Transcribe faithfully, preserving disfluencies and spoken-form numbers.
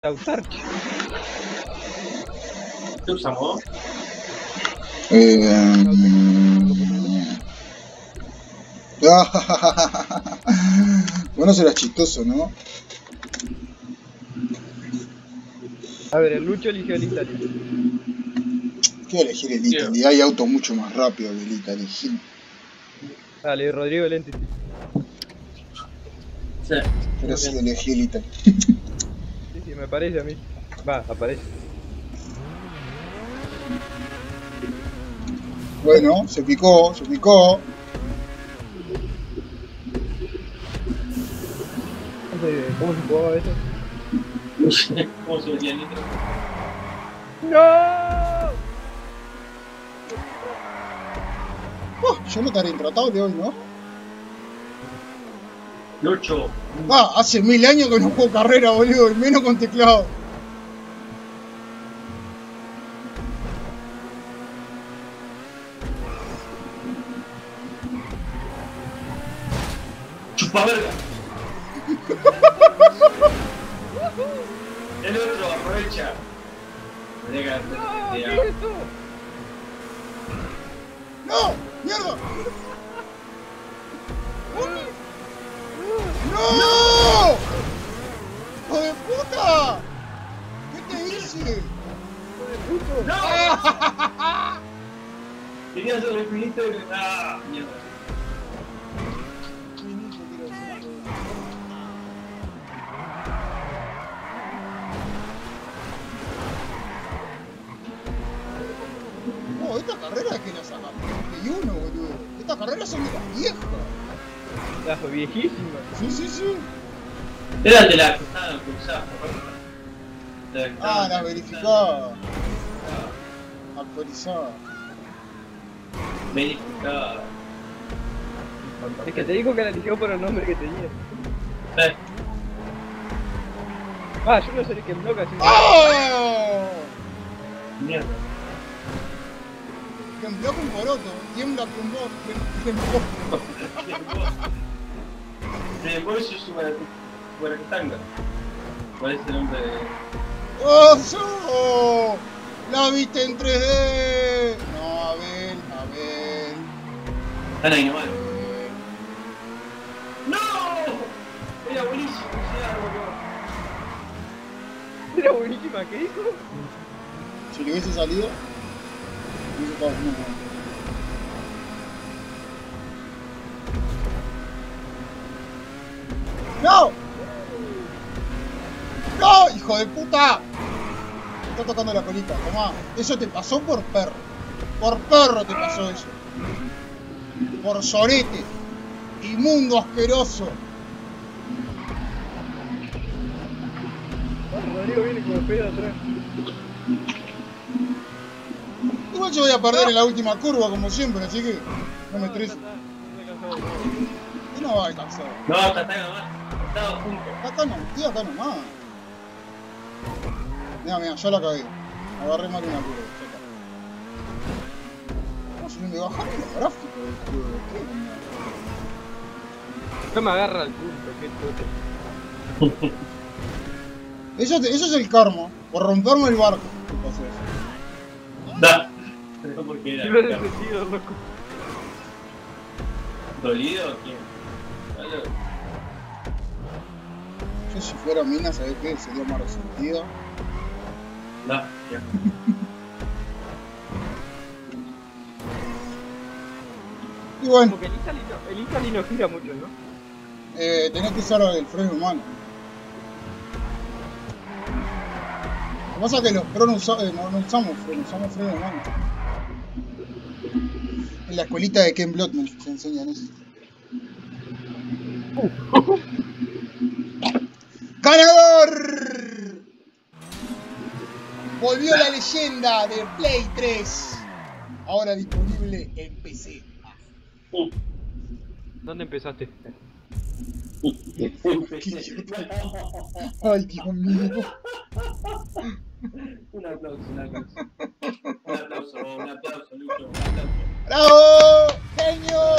Lautarch. ¿Qué usamos? Eh... Bueno, será chistoso, ¿no? A ver, el Lucho eligió el Italy. Quiero elegir el Italy. Hay autos mucho más rápidos que el Italy. Dale, Rodrigo el Entity. Sí. Pero sí elegí el Italy. Sí, sí, me parece a mí. Va, aparece. Bueno, se picó, se picó. ¿Cómo se jugaba eso? ¿Cómo se metía el nitro? ¡No! Oh, yo no estaré intratable hoy, ¿no? Lucho. Ah, hace mil años que no juego carrera, boludo, y menos con teclado. Chupa verga. El otro aprovecha. Llega, ¡No! ¿Qué llega. es esto? ¡No! ¡Mierda! ¡No! ¡Hijo de puta! ¿Qué te hice? ¡No! Quería hacer el infinito y... ¡Ah! Mierda. No, esta carrera es que la saca treinta y uno, boludo. Estas carreras son de las viejas. Las viejísimas. Sí, sí, sí. Era el de la cruzada cruzada. Ah, la verificada. Actualizada. Verificada. Es que te dijo que la eligió por el nombre que tenía. Eh. Ah, yo no sé qué bloque así. ¡Oh! Mierda. Tembló con poroto. Tiembla con vos. Tembló. De bolso Subaratanga. ¿Cuál es el nombre de...? ¡Oso! ¡La viste en tres D! No, a ver, a ver. Están ahí nomás. ¡No! Era buenísimo ese árbol. Era buenísima, ¿qué dijo? Si le hubiese salido, hubiese estado muy bueno. ¡No! ¡No! ¡Hijo de puta! Me está tocando la colita, tomá. Eso te pasó por perro. Por perro te pasó eso. Por sorete. Inmundo asqueroso. Rodrigo viene como pedo atrás. Igual yo voy a perder en la última curva como siempre, así que no me estreses. Y no va a alcanzar. No, acá está nomás. Estaba junto. Acá no, estoy acá nomás. Mira, mira, ya la cagué. Agarré mal una curva. Ya está. No, se me bajaron los gráficos del juego. ¿Qué onda? No me agarra el punto, qué tote. Eso, eso es el karma. Por romperme el barco. ¿Qué pasó eso? Da. No, porque era. Sí lo he sentido, loco. ¿Dolido o quién? Dale. Yo si fuera mina, ¿sabés qué? Sería más resentido. Da, ya. Y bueno, Porque el Italy no, el Italy no gira mucho, ¿no? eh, tenés que usar el freno humano. Lo que pasa es que los pro no, usa, eh, no, no usamos freno, usamos freno humano. En la escuelita de Ken Bloodman se enseñan eso. ¡Ganador! Volvió la leyenda de Play tres. Ahora disponible en P C. ¿Dónde empezaste? Ay, Dios mío. Un aplauso, un aplauso. Un aplauso, un aplauso, Lucho, un aplauso. ¡Bravo! ¡Genio!